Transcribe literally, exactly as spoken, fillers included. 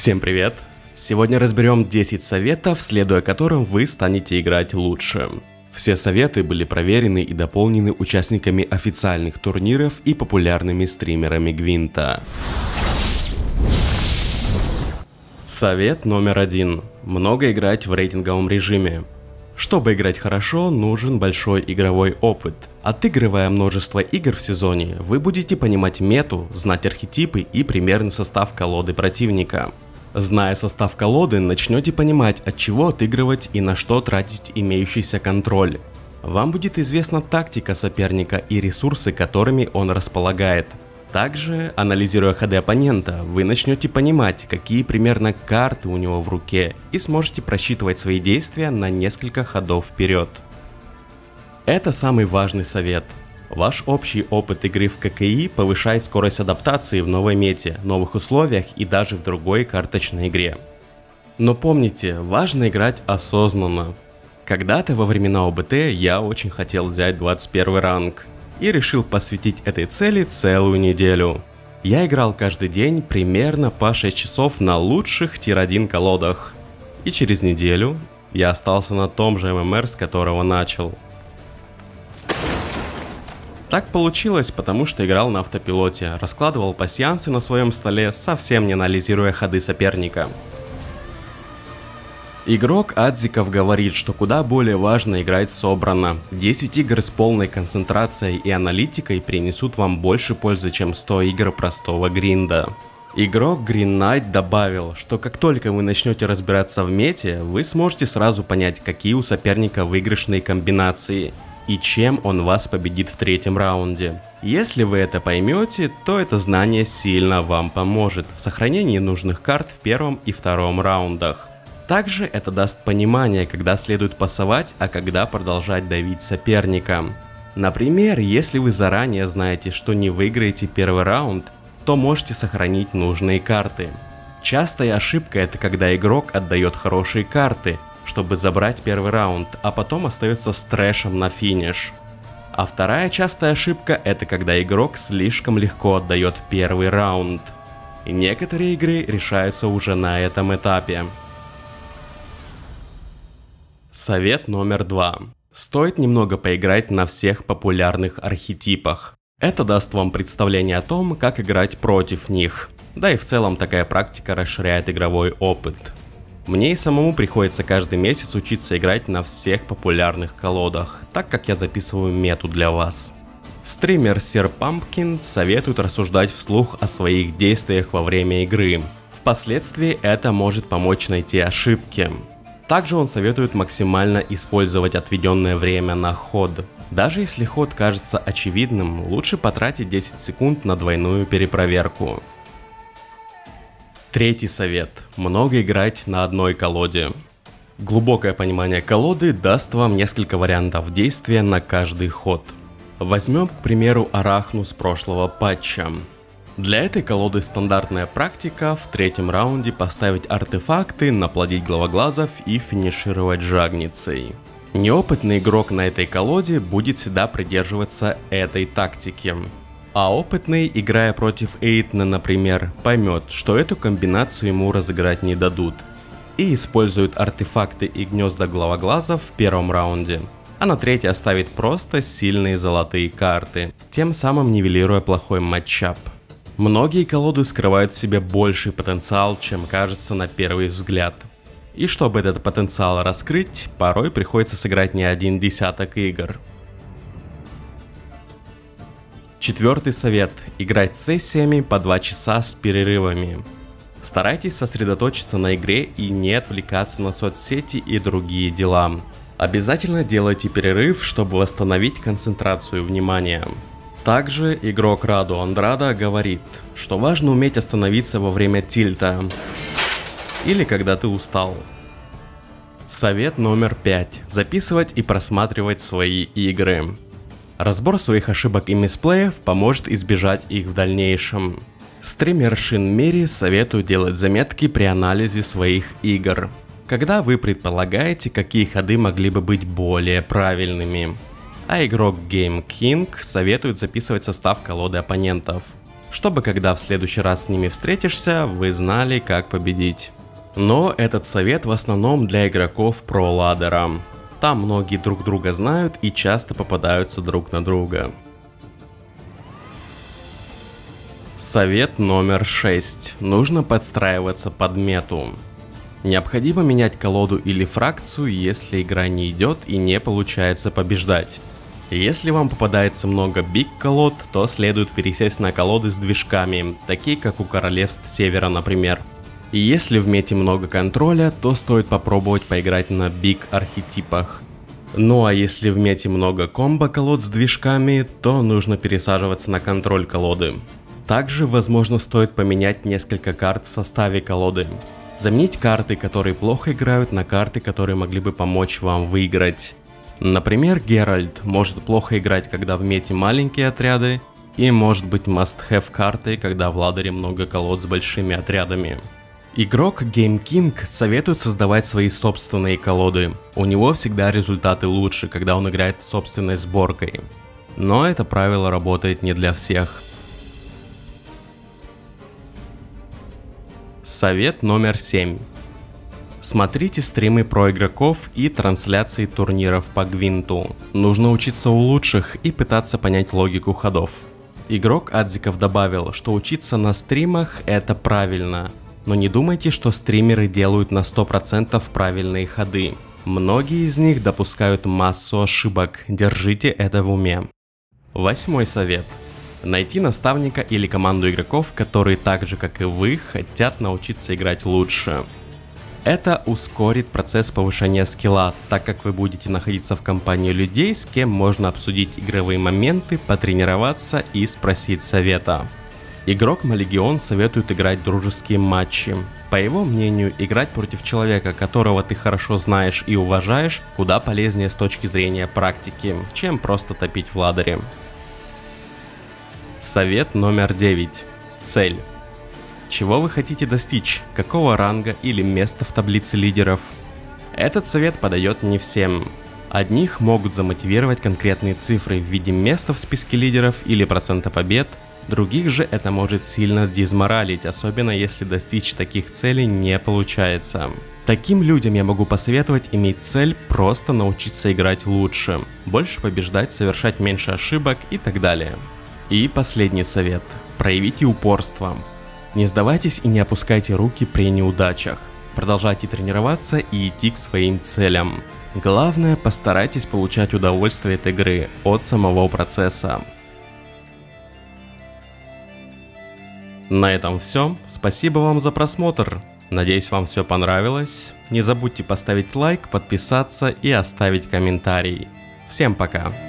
Всем привет! Сегодня разберем десять советов, следуя которым вы станете играть лучше. Все советы были проверены и дополнены участниками официальных турниров и популярными стримерами Гвинта. Совет номер один. Много играть в рейтинговом режиме. Чтобы играть хорошо, нужен большой игровой опыт. Отыгрывая множество игр в сезоне, вы будете понимать мету, знать архетипы и примерный состав колоды противника. Зная состав колоды, начнете понимать, от чего отыгрывать и на что тратить имеющийся контроль. Вам будет известна тактика соперника и ресурсы, которыми он располагает. Также, анализируя ходы оппонента, вы начнете понимать, какие примерно карты у него в руке, и сможете просчитывать свои действия на несколько ходов вперед. Это самый важный совет. Ваш общий опыт игры в ККИ повышает скорость адаптации в новой мете, новых условиях и даже в другой карточной игре. Но помните, важно играть осознанно. Когда-то во времена ОБТ я очень хотел взять двадцать первый ранг и решил посвятить этой цели целую неделю. Я играл каждый день примерно по шесть часов на лучших тир один колодах. И через неделю я остался на том же ММР, с которого начал. Так получилось, потому что играл на автопилоте, раскладывал пасьянсы на своем столе, совсем не анализируя ходы соперника. Игрок Адзиков говорит, что куда более важно играть собранно. десять игр с полной концентрацией и аналитикой принесут вам больше пользы, чем сто игр простого гринда. Игрок Green Knight добавил, что как только вы начнете разбираться в мете, вы сможете сразу понять, какие у соперника выигрышные комбинации и чем он вас победит в третьем раунде. Если вы это поймете, то это знание сильно вам поможет в сохранении нужных карт в первом и втором раундах. Также это даст понимание, когда следует пасовать, а когда продолжать давить соперника. Например, если вы заранее знаете, что не выиграете первый раунд, то можете сохранить нужные карты. Частая ошибка — это когда игрок отдает хорошие карты, чтобы забрать первый раунд, а потом остается с трэшем на финиш. А вторая частая ошибка — это когда игрок слишком легко отдает первый раунд. И некоторые игры решаются уже на этом этапе. Совет номер два. Стоит немного поиграть на всех популярных архетипах. Это даст вам представление о том, как играть против них. Да и в целом такая практика расширяет игровой опыт. Мне и самому приходится каждый месяц учиться играть на всех популярных колодах, так как я записываю мету для вас. Стример Sir Pumpkin советует рассуждать вслух о своих действиях во время игры. Впоследствии это может помочь найти ошибки. Также он советует максимально использовать отведенное время на ход. Даже если ход кажется очевидным, лучше потратить десять секунд на двойную перепроверку. Третий совет. Много играть на одной колоде. Глубокое понимание колоды даст вам несколько вариантов действия на каждый ход. Возьмем, к примеру, Арахну с прошлого патча. Для этой колоды стандартная практика в третьем раунде поставить артефакты, наплодить главоглазов и финишировать жагницей. Неопытный игрок на этой колоде будет всегда придерживаться этой тактики. А опытный, играя против Эйтна, например, поймет, что эту комбинацию ему разыграть не дадут. И использует артефакты и гнезда главоглазов в первом раунде. А на третий оставит просто сильные золотые карты, тем самым нивелируя плохой матчап. Многие колоды скрывают в себе больший потенциал, чем кажется на первый взгляд. И чтобы этот потенциал раскрыть, порой приходится сыграть не один десяток игр. Четвертый совет. Играть сессиями по два часа с перерывами. Старайтесь сосредоточиться на игре и не отвлекаться на соцсети и другие дела. Обязательно делайте перерыв, чтобы восстановить концентрацию внимания. Также игрок Раду Андрада говорит, что важно уметь остановиться во время тильта или когда ты устал. Совет номер пять. Записывать и просматривать свои игры. Разбор своих ошибок и мисплеев поможет избежать их в дальнейшем. Стример Шин Мери советует делать заметки при анализе своих игр, когда вы предполагаете, какие ходы могли бы быть более правильными. А игрок Game King советует записывать состав колоды оппонентов, чтобы когда в следующий раз с ними встретишься, вы знали, как победить. Но этот совет в основном для игроков про-ладдера. Там многие друг друга знают и часто попадаются друг на друга. Совет номер шесть. Нужно подстраиваться под мету. Необходимо менять колоду или фракцию, если игра не идет и не получается побеждать. Если вам попадается много биг колод, то следует пересесть на колоды с движками, такие как у Королевств Севера, например. И если в мете много контроля, то стоит попробовать поиграть на биг архетипах. Ну а если в мете много комбо колод с движками, то нужно пересаживаться на контроль колоды. Также, возможно, стоит поменять несколько карт в составе колоды. Заменить карты, которые плохо играют, на карты, которые могли бы помочь вам выиграть. Например, Геральт может плохо играть, когда в мете маленькие отряды, и может быть must-have картой, когда в ладере много колод с большими отрядами. Игрок Game King советует создавать свои собственные колоды. У него всегда результаты лучше, когда он играет собственной сборкой. Но это правило работает не для всех. Совет номер семь. Смотрите стримы про игроков и трансляции турниров по Гвинту. Нужно учиться у лучших и пытаться понять логику ходов. Игрок Адзиков добавил, что учиться на стримах это правильно, но не думайте, что стримеры делают на сто процентов правильные ходы. Многие из них допускают массу ошибок, держите это в уме. Восьмой совет. Найти наставника или команду игроков, которые так же как и вы хотят научиться играть лучше. Это ускорит процесс повышения скилла, так как вы будете находиться в компании людей, с кем можно обсудить игровые моменты, потренироваться и спросить совета. Игрок Малегион советует играть дружеские матчи. По его мнению, играть против человека, которого ты хорошо знаешь и уважаешь, куда полезнее с точки зрения практики, чем просто топить в ладере. Совет номер девять. Цель. Чего вы хотите достичь? Какого ранга или места в таблице лидеров? Этот совет подойдет не всем. Одних могут замотивировать конкретные цифры в виде места в списке лидеров или процента побед, других же это может сильно дезморалить, особенно если достичь таких целей не получается. Таким людям я могу посоветовать иметь цель просто научиться играть лучше, больше побеждать, совершать меньше ошибок и так далее. И последний совет. Проявите упорство. Не сдавайтесь и не опускайте руки при неудачах. Продолжайте тренироваться и идти к своим целям. Главное, постарайтесь получать удовольствие от игры, от самого процесса. На этом все. Спасибо вам за просмотр. Надеюсь, вам все понравилось. Не забудьте поставить лайк, подписаться и оставить комментарий. Всем пока.